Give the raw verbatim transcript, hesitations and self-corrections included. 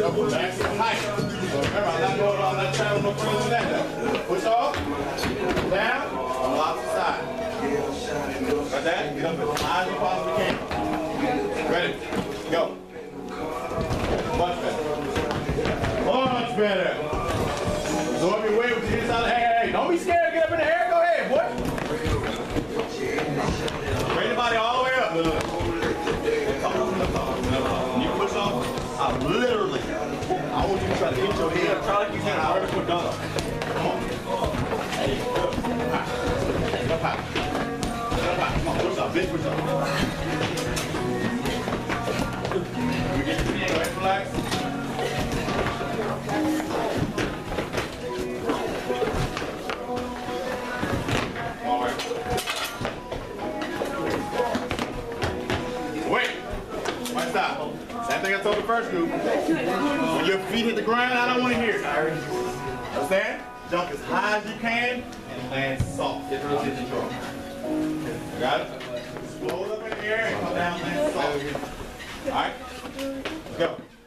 Double back to height. So remember, I'm not going on that travel no further than that. Push off, down, on the opposite side. Got that? Get up as high as you possibly can. Ready? Go. Much better. Much better. Absorb your weight with the inside of the hair. Hey, don't be scared to get up in the air. Go ahead, boy. Bring the body all the way up. Look. When you push off, I literally, I want you to try to hit your head. Try to keep your head vertical down. Come on. Hey, good. Hey, up high. Up high. Come on, push off. Big push off. We get your feet. Go ahead and relax. All right. Wait. Why stop? Same thing I told the first group. When your feet hit the ground, I don't want to hear it. Understand? Jump as high as you can and land soft. Get real control. Got it? Float up in the air and come down and land soft. All right? Let's go.